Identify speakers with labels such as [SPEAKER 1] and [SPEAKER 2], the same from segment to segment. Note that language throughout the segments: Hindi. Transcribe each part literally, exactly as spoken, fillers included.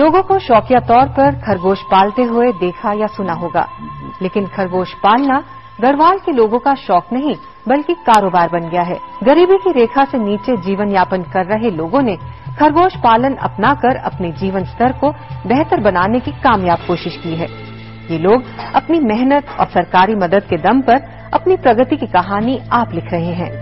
[SPEAKER 1] लोगों को शौकिया तौर पर खरगोश पालते हुए देखा या सुना होगा, लेकिन खरगोश पालना गढ़वाल के लोगों का शौक नहीं बल्कि कारोबार बन गया है। गरीबी की रेखा से नीचे जीवन यापन कर रहे लोगों ने खरगोश पालन अपनाकर अपने जीवन स्तर को बेहतर बनाने की कामयाब कोशिश की है। ये लोग अपनी मेहनत और सरकारी मदद के दम पर अपनी प्रगति की कहानी आप लिख रहे हैं।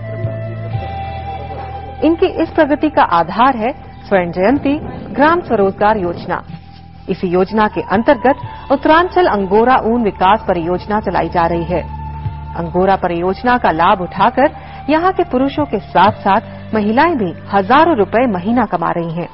[SPEAKER 1] इनकी इस प्रगति का आधार है स्वर्ण जयंती ग्राम स्वरोजगार योजना। इसी योजना के अंतर्गत उत्तरांचल अंगोरा ऊन विकास परियोजना चलाई जा रही है। अंगोरा परियोजना का लाभ उठाकर यहाँ के पुरुषों के साथ साथ महिलाएं भी हजारों रुपए महीना कमा रही हैं।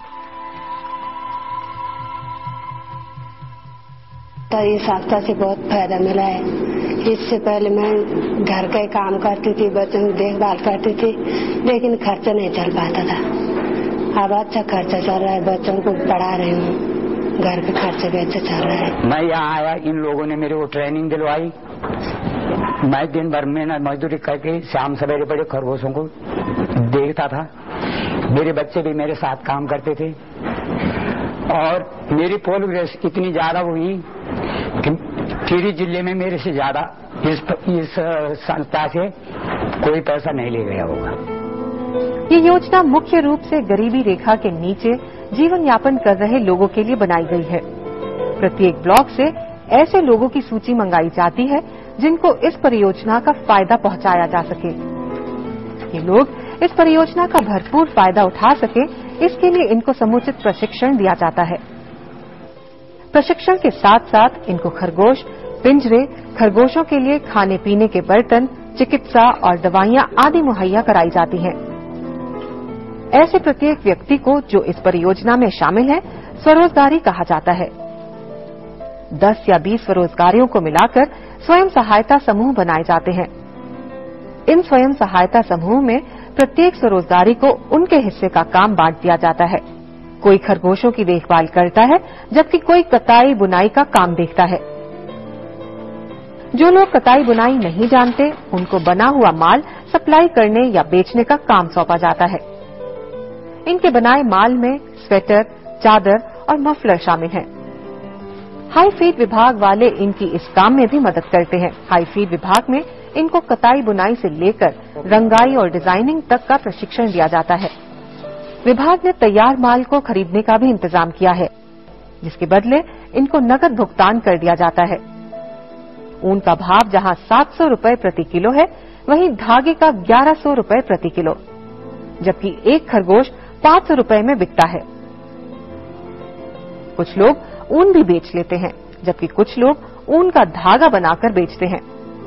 [SPEAKER 2] तो इस संस्था से बहुत फायदा मिला है। इससे पहले मैं घर का काम करती थी, बच्चों की देखभाल करती थी, लेकिन खर्चा नहीं चल पाता था। अब अच्छा खर्चा चल रहा है, बच्चों को पढ़ा रही हूँ, घर का खर्चा भी अच्छा चल रहा है।
[SPEAKER 3] मैं यहाँ आया, इन लोगों ने मेरे को ट्रेनिंग दिलवाई। मैं दिन भर मेहनत मजदूरी करके शाम सवेरे बड़े खरगोशों को देखता था। मेरे बच्चे भी मेरे साथ काम करते थे और मेरी प्रोग्रेस इतनी ज्यादा हुई कि टिहरी जिले में मेरे से ज्यादा इस, इस संस्था से कोई पैसा नहीं ले गया होगा।
[SPEAKER 1] ये योजना मुख्य रूप से गरीबी रेखा के नीचे जीवन यापन कर रहे लोगों के लिए बनाई गई है। प्रत्येक ब्लॉक से ऐसे लोगों की सूची मंगाई जाती है जिनको इस परियोजना का फायदा पहुंचाया जा सके। ये लोग इस परियोजना का भरपूर फायदा उठा सके, इसके लिए इनको समुचित प्रशिक्षण दिया जाता है। प्रशिक्षण के साथ साथ इनको खरगोश, पिंजरे, खरगोशों के लिए खाने पीने के बर्तन, चिकित्सा और दवाइयां आदि मुहैया कराई जाती हैं। ऐसे प्रत्येक व्यक्ति को जो इस परियोजना में शामिल है स्वरोजगारी कहा जाता है। दस या बीस स्वरोजगारियों को मिलाकर स्वयं सहायता समूह बनाए जाते हैं। इन स्वयं सहायता समूह में प्रत्येक स्वरोजगारी को उनके हिस्से का काम बांट दिया जाता है। कोई खरगोशों की देखभाल करता है, जबकि कोई कताई बुनाई का काम देखता है। जो लोग कताई बुनाई नहीं जानते, उनको बना हुआ माल सप्लाई करने या बेचने का काम सौंपा जाता है। इनके बनाए माल में स्वेटर, चादर और मफलर शामिल हैं। हाई फीड विभाग वाले इनकी इस काम में भी मदद करते हैं। हाई फीड विभाग में इनको कताई बुनाई से लेकर रंगाई और डिजाइनिंग तक का प्रशिक्षण दिया जाता है। विभाग ने तैयार माल को खरीदने का भी इंतजाम किया है, जिसके बदले इनको नकद भुगतान कर दिया जाता है। ऊन का भाव जहां सात सौ रुपए प्रति किलो है, वहीं धागे का ग्यारह सौ रुपए प्रति किलो, जबकि एक खरगोश पांच सौ रुपए में बिकता है। कुछ लोग ऊन भी बेच लेते हैं, जबकि कुछ लोग ऊन का धागा बनाकर बेचते हैं।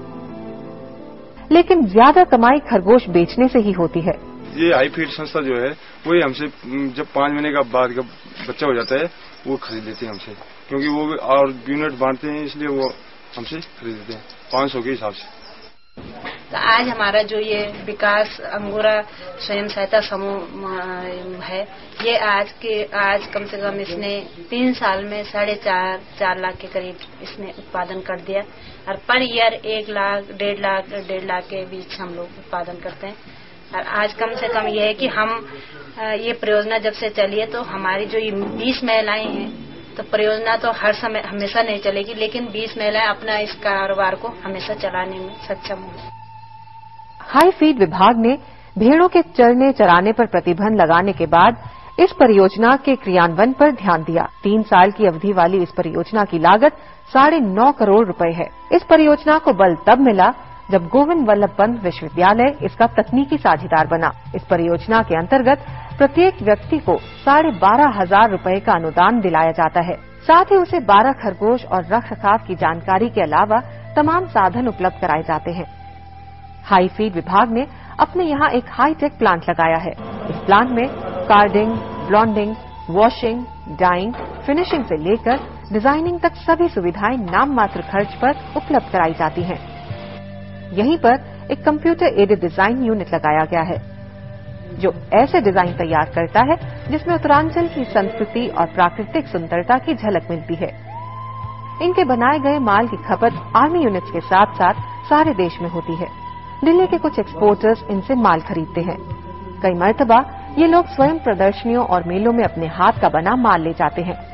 [SPEAKER 1] लेकिन ज्यादा कमाई खरगोश बेचने से ही होती है।
[SPEAKER 4] ये हाई फीड संस्था जो है वही हमसे जब पांच महीने का बाद का बच्चा हो जाता है वो खरीद लेते हैं हमसे, क्योंकि वो और यूनिट बांटते हैं, इसलिए वो हमसे खरीद लेते हैं पाँच सौ के हिसाब से।
[SPEAKER 5] तो आज हमारा जो ये विकास अंगोरा स्वयं सहायता समूह है, ये आज के आज कम से कम इसने तीन साल में साढ़े चार चार लाख के करीब इसने उत्पादन कर दिया और पर ईयर एक लाख डेढ़ लाख डेढ़ लाख के बीच हम लोग उत्पादन करते हैं। और आज कम से कम ये है कि हम ये परियोजना जब से चली है तो हमारी जो ये बीस महिलाएं हैं, तो परियोजना तो हर समय हमेशा नहीं चलेगी, लेकिन बीस महिलाएं अपना इस कारोबार को हमेशा चलाने में सक्षम होंगी।
[SPEAKER 1] हाई फीड विभाग ने भेड़ों के चरने चराने पर प्रतिबंध लगाने के बाद इस परियोजना के क्रियान्वयन पर ध्यान दिया। तीन साल की अवधि वाली इस परियोजना की लागत साढ़े नौ करोड़ रुपए है। इस परियोजना को बल तब मिला जब गोविंद वल्लभ पंत विश्वविद्यालय इसका तकनीकी साझेदार बना। इस परियोजना के अंतर्गत प्रत्येक व्यक्ति को साढ़े बारह हजार रूपये का अनुदान दिलाया जाता है। साथ ही उसे बारह खरगोश और रख रखाव की जानकारी के अलावा तमाम साधन उपलब्ध कराए जाते हैं। हाई फीड विभाग ने अपने यहाँ एक हाई टेक प्लांट लगाया है। इस प्लांट में carding, blending, washing, dyeing, finishing से लेकर डिजाइनिंग तक सभी सुविधाएं नाम मात्र खर्च पर उपलब्ध कराई जाती हैं। यहीं पर एक कंप्यूटर एडेड डिजाइन यूनिट लगाया गया है, जो ऐसे डिजाइन तैयार करता है जिसमें उत्तरांचल की संस्कृति और प्राकृतिक सुंदरता की झलक मिलती है। इनके बनाए गए माल की खपत आर्मी यूनिट्स के साथ साथ सारे देश में होती है। दिल्ली के कुछ एक्सपोर्टर्स इनसे माल खरीदते हैं। कई मर्तबा ये लोग स्वयं प्रदर्शनियों और मेलों में अपने हाथ का बना माल ले जाते हैं।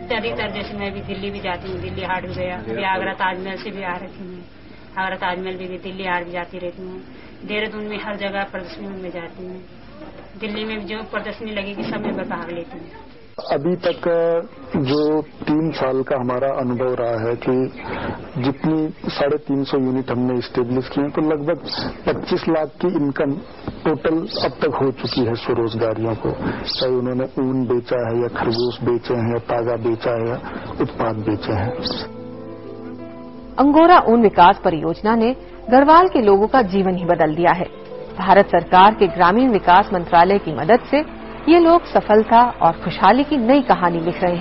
[SPEAKER 5] अधिकतर जैसे मैं भी दिल्ली भी जाती हूँ, दिल्ली हाट भी गया, अभी आगरा ताजमहल से भी आ रखी हूँ, आगरा ताजमहल भी गई, दिल्ली हाट भी जाती रहती हूँ, देहरादून में हर जगह प्रदर्शनी में जाती हूँ, दिल्ली में जो प्रदर्शनी लगेगी सब में मैं भाग लेती हूँ।
[SPEAKER 6] अभी तक जो तीन साल का हमारा अनुभव रहा है कि जितनी साढ़े तीन सौ यूनिट हमने स्टेब्लिश किए हैं तो लगभग पच्चीस लाख की इनकम टोटल अब तक हो चुकी है स्वरोजगारियों को, चाहे उन्होंने ऊन बेचा है या खरगोश बेचे हैं या तागा बेचा है या उत्पाद बेचे हैं।
[SPEAKER 1] अंगोरा ऊन विकास परियोजना ने गढ़वाल के लोगों का जीवन ही बदल दिया है। भारत सरकार के ग्रामीण विकास मंत्रालय की मदद से ये लोग सफलता और खुशहाली की नई कहानी लिख रहे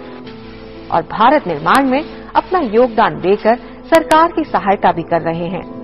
[SPEAKER 1] हैं और भारत निर्माण में अपना योगदान देकर सरकार की सहायता भी कर रहे हैं।